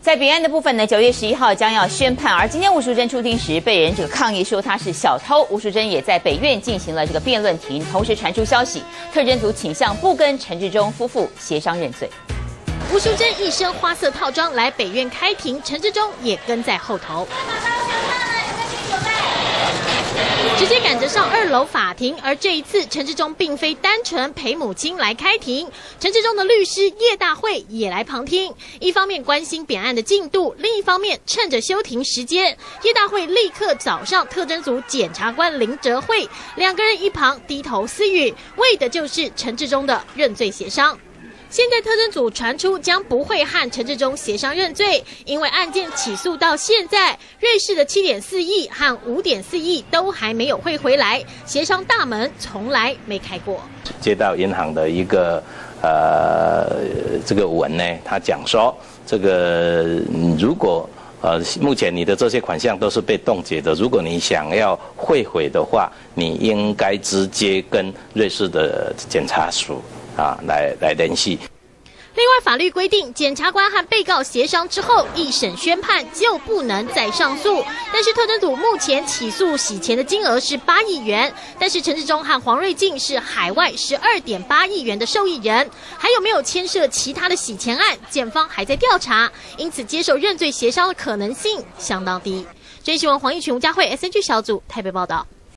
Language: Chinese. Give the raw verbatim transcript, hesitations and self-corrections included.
在北岸的部分呢，九月十一号将要宣判，而今天吴淑珍出庭时，被人这个抗议说他是小偷。吴淑珍也在北院进行了这个辩论庭，同时传出消息，特侦组倾向不跟陈志忠夫妇协商认罪。 吴淑珍一身花色套装来北院开庭，陈志忠也跟在后头。 直接赶着上二楼法庭，而这一次陈志忠并非单纯陪母亲来开庭，陈志忠的律师叶大慧也来旁听。一方面关心本案的进度，另一方面趁着休庭时间，叶大慧立刻找上特侦组检察官林哲慧，两个人一旁低头私语，为的就是陈志忠的认罪协商。 现在特侦组传出将不会和陈志忠协商认罪，因为案件起诉到现在，瑞士的 七点四亿和 五点四亿都还没有汇回来，协商大门从来没开过。 接到银行的一个呃这个文呢，他讲说这个如果呃目前你的这些款项都是被冻结的，如果你想要汇回的话，你应该直接跟瑞士的检察署。 啊，来来联系。 另外，法律规定，检察官和被告协商之后，一审宣判就不能再上诉。但是特侦组目前起诉洗钱的金额是八亿元，但是陈志忠和黄瑞进是海外十二点八亿元的受益人，还有没有牵涉其他的洗钱案，检方还在调查，因此接受认罪协商的可能性相当低。这一新闻黄奕群、吴佳慧 S N G 小组台北报道。